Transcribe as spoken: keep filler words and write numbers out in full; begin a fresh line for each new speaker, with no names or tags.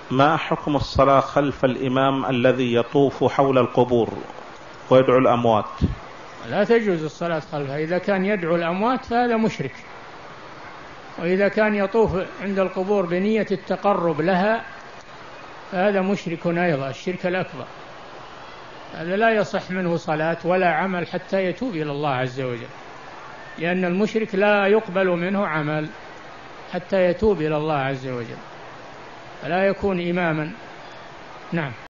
ما حكم الصلاة خلف الإمام الذي يطوف حول القبور ويدعو الأموات؟
لا تجوز الصلاة خلفه. إذا كان يدعو الأموات فهذا مشرك، وإذا كان يطوف عند القبور بنية التقرب لها فهذا مشرك أيضا، الشرك الأكبر. هذا لا يصح منه صلاة ولا عمل حتى يتوب إلى الله عز وجل، لأن المشرك لا يقبل منه عمل حتى يتوب إلى الله عز وجل، فلا يكون إماما. نعم.